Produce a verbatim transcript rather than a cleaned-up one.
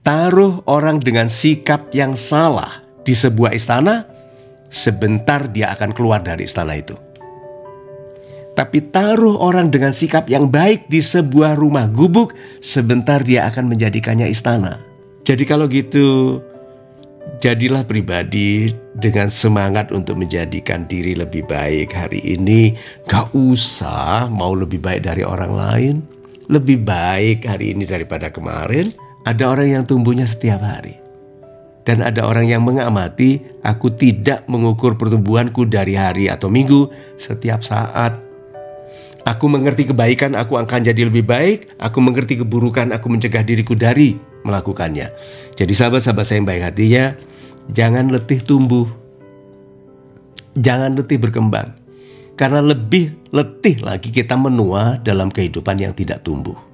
Taruh orang dengan sikap yang salah di sebuah istana, sebentar dia akan keluar dari istana itu. Tapi taruh orang dengan sikap yang baik di sebuah rumah gubuk, sebentar dia akan menjadikannya istana. Jadi kalau gitu, jadilah pribadi dengan semangat untuk menjadikan diri lebih baik hari ini. Gak usah mau lebih baik dari orang lain. Lebih baik hari ini daripada kemarin. Ada orang yang tumbuhnya setiap hari. Dan ada orang yang mengamati, aku tidak mengukur pertumbuhanku dari hari atau minggu, setiap saat. Aku mengerti kebaikan, aku akan jadi lebih baik. Aku mengerti keburukan, aku mencegah diriku dari melakukannya. Jadi sahabat-sahabat saya yang baik hatinya, jangan letih tumbuh. Jangan letih berkembang. Karena lebih letih lagi kita menua dalam kehidupan yang tidak tumbuh.